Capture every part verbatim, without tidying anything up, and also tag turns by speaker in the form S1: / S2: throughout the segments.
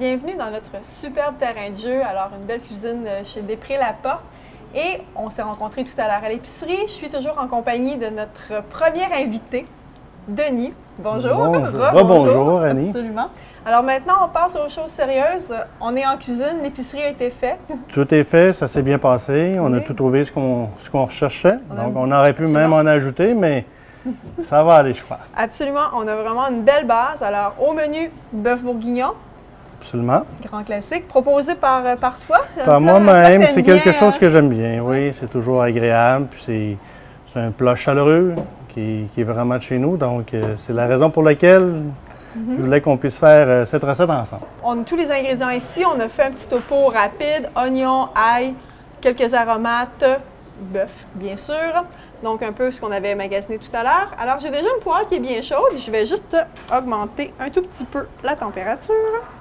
S1: bienvenue dans notre superbe terrain de jeu. Alors, une belle cuisine chez Després-Laporte. Et on s'est rencontrés tout à l'heure à l'épicerie. Je suis toujours en compagnie de notre premier invité, Denis. Bonjour.
S2: Bonjour. Re Bonjour, Annie.
S1: Absolument. Alors maintenant, on passe aux choses sérieuses. On est en cuisine, l'épicerie a été faite.
S2: Tout est fait, ça s'est bien passé. On oui. a tout trouvé ce qu'on ce qu'on recherchait. On Donc, on aurait pu Absolument. même en ajouter, mais ça va aller, je crois.
S1: Absolument. On a vraiment une belle base. Alors, au menu, bœuf bourguignon.
S2: Absolument.
S1: Grand classique, proposé par, par toi.
S2: Par moi-même, c'est quelque chose que j'aime bien. Oui, c'est toujours agréable. Puis c'est un plat chaleureux qui, qui est vraiment de chez nous. Donc, euh, c'est la raison pour laquelle mm-hmm. je voulais qu'on puisse faire euh, cette recette ensemble.
S1: On a tous les ingrédients ici. On a fait un petit topo rapide. Oignons, ail, quelques aromates, bœuf, bien sûr. Donc, un peu ce qu'on avait magasiné tout à l'heure. Alors, j'ai déjà une poêle qui est bien chaude. Je vais juste augmenter un tout petit peu la température.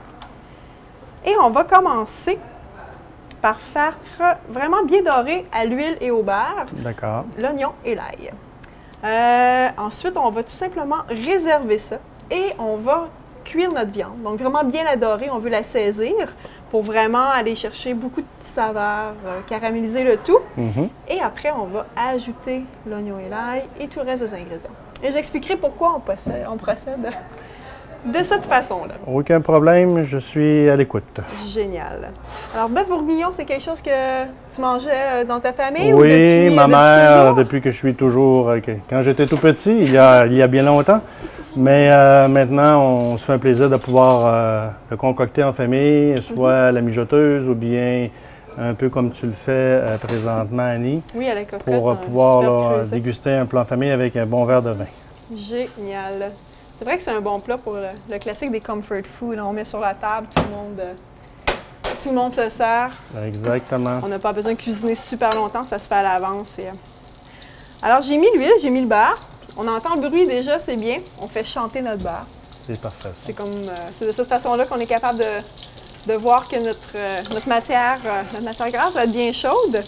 S1: Et on va commencer par faire vraiment bien doré à l'huile et au beurre l'oignon et l'ail. Euh, ensuite, on va tout simplement réserver ça et on va cuire notre viande. Donc, vraiment bien la dorer, on veut la saisir pour vraiment aller chercher beaucoup de petites saveurs, euh, caraméliser le tout. Mm-hmm. Et après, on va ajouter l'oignon et l'ail et tout le reste des ingrédients. Et j'expliquerai pourquoi on procède. On procède. De cette façon-là.
S2: Aucun problème, je suis à l'écoute.
S1: Génial. Alors, bœuf bourguignon, c'est quelque chose que tu mangeais dans ta famille?
S2: Oui,
S1: ou depuis,
S2: ma
S1: depuis
S2: mère,
S1: toujours?
S2: depuis que je suis toujours, quand j'étais tout petit, il y a, il y a bien longtemps. Mais euh, maintenant, on se fait un plaisir de pouvoir euh, le concocter en famille, soit à la mijoteuse ou bien un peu comme tu le fais euh, présentement, Annie.
S1: Oui, à la cocotte.
S2: Pour pouvoir là, déguster un plat en famille avec un bon verre de vin.
S1: Génial. C'est vrai que c'est un bon plat pour le, le classique des comfort food. On met sur la table, tout le monde, euh, tout le monde se sert.
S2: Exactement.
S1: On n'a pas besoin de cuisiner super longtemps, ça se fait à l'avance. Et... Alors, j'ai mis l'huile, j'ai mis le beurre. On entend le bruit déjà, c'est bien. On fait chanter notre beurre.
S2: C'est parfait.
S1: C'est comme, euh, c'est de cette façon-là qu'on est capable de, de voir que notre, euh, notre, matière, euh, notre matière grasse va être bien chaude.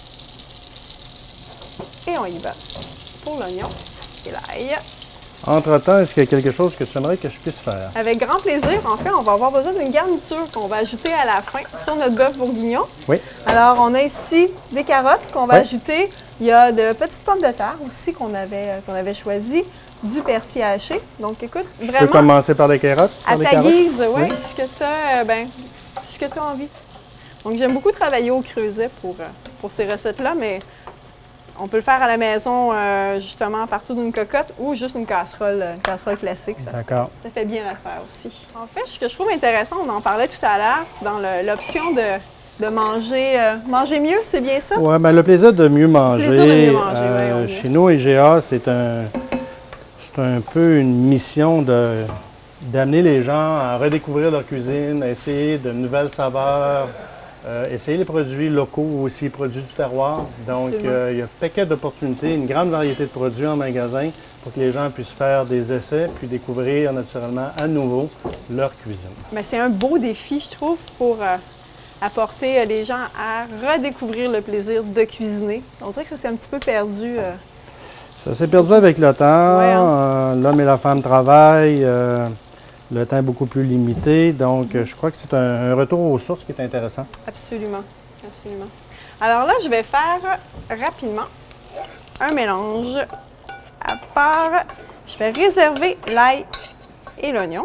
S1: Et on y va pour l'oignon et l'ail.
S2: Entre-temps, est-ce qu'il y a quelque chose que tu aimerais que je puisse faire?
S1: Avec grand plaisir. En fait, on va avoir besoin d'une garniture qu'on va ajouter à la fin sur notre bœuf bourguignon.
S2: Oui.
S1: Alors, on a ici des carottes qu'on va
S2: oui.
S1: ajouter. Il y a de petites pommes de terre aussi qu'on avait, qu'on avait choisies, du persil haché. Donc, écoute,
S2: je
S1: vraiment...
S2: peux commencer par les carottes?
S1: À
S2: par
S1: ta
S2: carottes?
S1: guise, oui,
S2: oui.
S1: ce que tu as, ben, ce que tu as envie. Donc, j'aime beaucoup travailler au creuset pour, pour ces recettes-là, mais... On peut le faire à la maison, euh, justement, à partir d'une cocotte ou juste une casserole, une casserole classique.
S2: D'accord.
S1: Ça fait bien l'affaire aussi. En fait, ce que je trouve intéressant, on en parlait tout à l'heure, dans l'option de, de manger, euh, manger mieux, c'est bien ça?
S2: Oui, bien le plaisir de mieux manger.
S1: Le plaisir de mieux manger,
S2: euh,
S1: oui,
S2: chez nous, I G A, c'est un, c'est un peu une mission de d'amener les gens à redécouvrir leur cuisine, à essayer de nouvelles saveurs. Euh, essayer les produits locaux ou aussi les produits du terroir. Donc, euh, il y a un paquet d'opportunités, une grande variété de produits en magasin pour que les gens puissent faire des essais puis découvrir naturellement à nouveau leur cuisine.
S1: Mais c'est un beau défi, je trouve, pour euh, apporter euh, les gens à redécouvrir le plaisir de cuisiner. On dirait que ça s'est un petit peu perdu. Euh...
S2: Ça s'est perdu avec le temps.
S1: Ouais, hein?
S2: euh, L'homme et la femme travaillent. Euh, Le temps est beaucoup plus limité, donc je crois que c'est un, un retour aux sources qui est intéressant.
S1: Absolument, absolument. Alors là, je vais faire rapidement un mélange à part. Je vais réserver l'ail et l'oignon.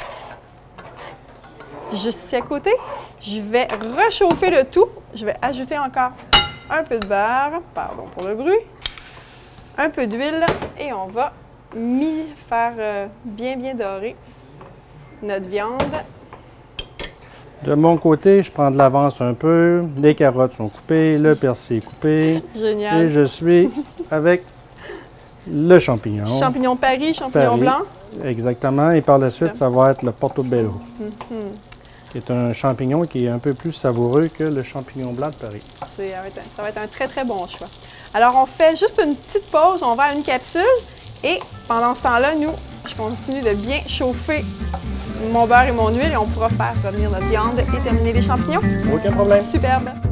S1: Juste ici à côté, je vais réchauffer le tout. Je vais ajouter encore un peu de beurre, pardon pour le bruit, un peu d'huile et on va mi faire euh, bien, bien dorer notre viande.
S2: De mon côté, je prends de l'avance un peu. Les carottes sont coupées, le persil est coupé.
S1: Génial.
S2: Et je suis avec le champignon.
S1: Champignon Paris, champignon
S2: Paris.
S1: blanc.
S2: Exactement. Et par la suite, ça va être le portobello,
S1: mm-hmm.
S2: qui est un champignon qui est un peu plus savoureux que le champignon blanc de Paris.
S1: Ça va être un, ça va être un très, très bon choix. Alors, on fait juste une petite pause. On va à une capsule. Et pendant ce temps-là, nous, je continue de bien chauffer mon beurre et mon huile et on pourra faire revenir notre viande et terminer les champignons.
S2: Aucun problème.
S1: Superbe.